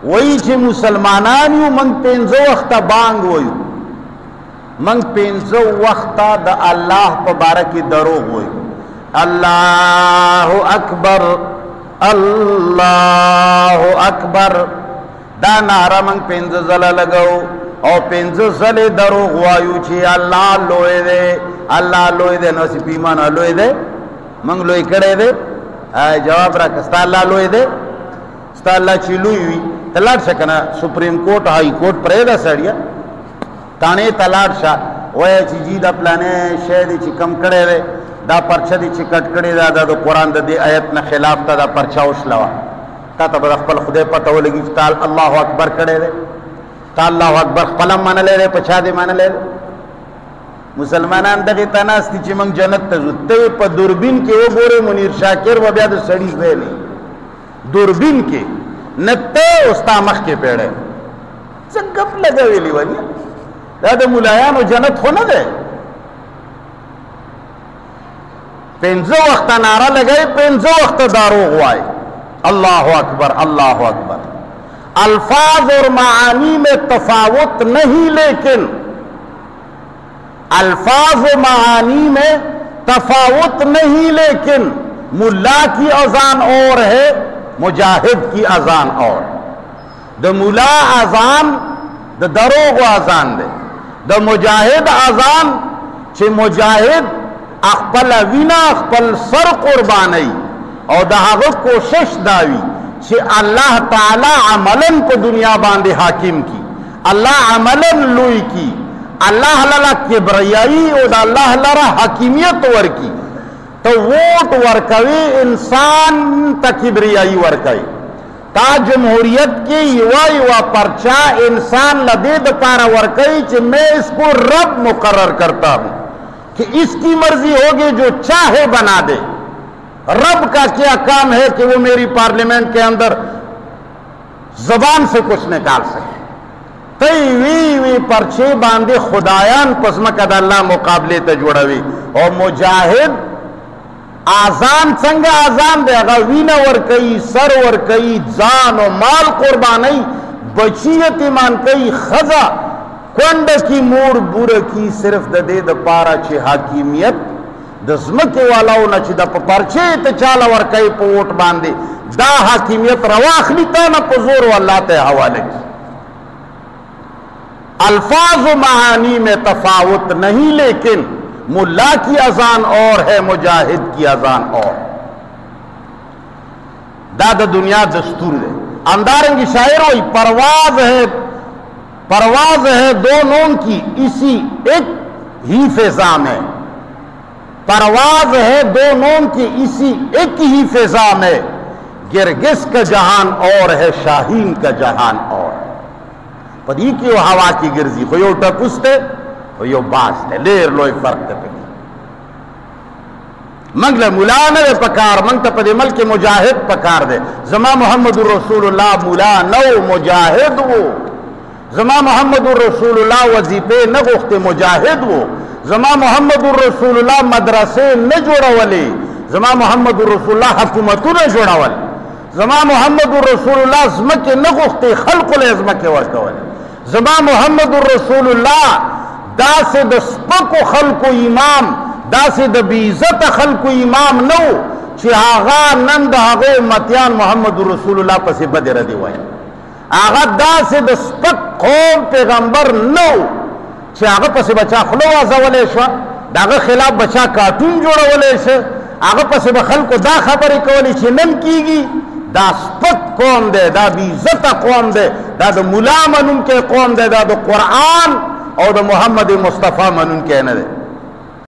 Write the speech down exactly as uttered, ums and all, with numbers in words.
वही चे मुसलमानान यू मंग पेंजो वक्ता बांग वयू मंग पेंजो वक्ता द अल्लाह पबारक दरोग वयू अल्लाहु अकबर अल्लाहु अकबर दा नारा मंग पेंजो जला लगाओ और पेंजो जले दरोग वायू चे अल्लाह लोए दे अल्लाह लोए दे नो सी पीमान लोए दे मंग लोई कड़े दे जवाब रख स्ता अल्लाह लोए दे स्ता अल्लाह चिलुई हुई तलाड़ सकना सुप्रीम कोर्ट हाई कोर्ट परेदा सड़िया ताने तलाड़ शाह वह चीजी दा प्लाने शहद ची कम कड़े रे दा पर्चा दी ची कट कड़े दा दा कुरान दा दे आयत न खिलाफ ता दा पर्चा उछलवा ता तब अखबल खुदे पता हो लगी ताल अल्लाह अकबर कड़े रे ता अल्लाह अकबर कलम मान ले रे पछा दे मान ले रे मुसलमानान दगे तनास्ती ची मंग जन्नत तजुते प दूरबीन के वो गोरे मुनीर शाकिर व ब्याद सड़ी बे नहीं दूरबीन के नत्ते उस्ता मख के पेड़े गप लगे वेली वाली दादा मुलायान जन्नत हो न दे पेंजो वक्त नारा लगाए पेंजो वक्त दारो हुआ अल्लाह अकबर अल्लाह अकबर अल्फाज और मानी में तफावत नहीं लेकिन अल्फाज और मानी में तफावत नहीं लेकिन मुल्ला की अजान और है मुजाहिद की अजान और द मुला अजान द दरोग अजान दे द मुजाहिद अजान चे मुजाहिद अखपल अवीना अखपल सर कुर्बानी और दहाग कोशिश दावी चे अल्लाह ताला अमलन को दुनिया बांधे हाकिम की अल्लाह अमलन लुई की अल्लाह लला किब्रियाई और अल्लाह लरा हकीमियत वर की तो वोट वर्कवी इंसान तक किब्रियाई वर्कई ता जमहूरियत के युवा युवा पर्चा इंसान लदे पारा वर्कई चे मैं इसको रब मुकर्रर करता हूं कि इसकी मर्जी होगी जो चाहे बना दे। रब का क्या काम है कि वो मेरी पार्लियामेंट के अंदर जबान से कुछ निकाल सके तई वी वी पर्चे बांधे खुदायान पसम कदल्ला मुकाबले ते जुड़वी और मुजाहिद आजान संग आजान दे अगर वीना वर कई सर वर कई जान और माल कुर्बानी बचियत ईमान कई खजा कंड की मूर बुर की सिर्फ दे द पारा चे हाकिमियत दस्मके वाला न ची द पर्चे ते चाला वर कई पोट बांधे दा हाकिमियत रवाखलीता न पुजोर अल्लाह ते हवाले की अल्फाज महानी में तफावत नहीं लेकिन मुल्ला की अजान और है मुजाहिद की अजान और दादा दुनिया दस्तूर है अंदारंगी शायर हुई परवाज है परवाज है दोनों की इसी एक ही फिजा में परवाज है दोनों की इसी एक ही फिजा में गिरगिस का जहान और है शाहीन का जहान और पदी की हवा की गिरजी हो यो टपुस्ते हो यो बास्ते लेर लोई फर्क पे मंगल मुलान दे पकार मंग तपदे मल के मुजाहिद पकार दे जमा मोहम्मदुर रसूलुल्लाह मुला नौ मुजाहिद वो जमा मोहम्मदुर रसूलुल्लाह वजीफे न गुख्ते मुजाहिद वो जमा मोहम्मदुर रसूलुल्लाह मदरसे न जोड़ावले जमा मोहम्मदुर रसूलुल्लाह हुकूमतु न जोड़ावले जमा मोहम्मदुर रसूलुल्लाह ज़मके न गुख्ते खल्कुल ज़मके वर्कवले जमा मोहम्मदुर रसूलुल्लाह दासे दस्पको खल्को इमाम दासे द बीज़त खल्को इमाम नो चिहागा नंद हागे मतियान मोहम्मदुर रसूलुल्लाह पसे बदर दिवाई आगा दासे दस्पक कौम पैगंबर नो चिहागा पसे बचा खलो आज़ावले शवा दागा खिलाफ बचा कार्टून जोड़ा वले से आगा पसे बखल को दा खबरी कवली चिनन कीगी दा स्पक कौम दे दा बीज़त कौम दे दा द मुला मनून के कौम दे दा द कुरान और द मोहम्मद मुस्तफ़ा मनून के न दे